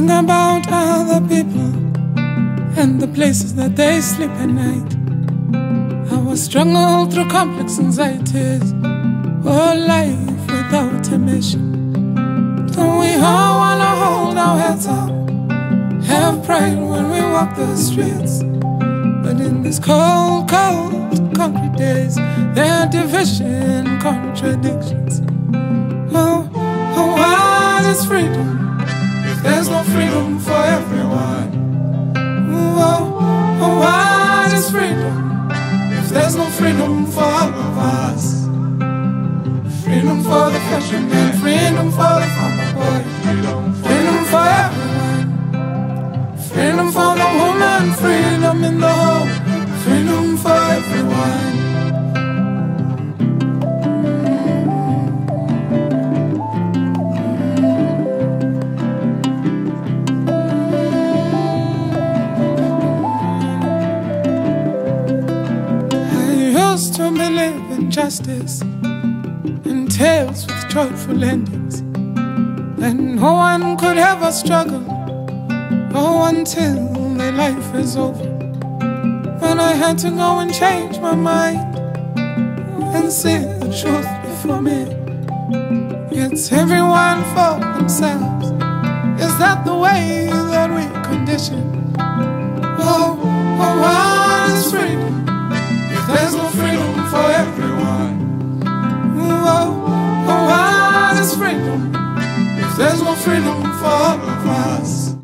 thinking about other people and the places that they sleep at night. Our struggle through complex anxieties, or life without a mission. Don't we all wanna hold our heads up, have pride when we walk the streets? But in these cold, cold, concrete days, there are division, contradictions. Oh, what is freedom if there's no freedom for everyone? Oh, what is freedom if there's no freedom for all of us? Freedom for the fisherman, freedom for the farmer boy, freedom for everyone. Freedom for the woman, freedom in the home, freedom for everyone. I used to believe in justice and tales with joyful endings, and no one could ever struggle, oh, until their life is over. But I had to go and change my mind and see the truth before me. It's everyone for themselves. Is that the way that we condition? Oh, what is freedom if there's no freedom for everyone? Oh, what is freedom if there's no freedom for all of us?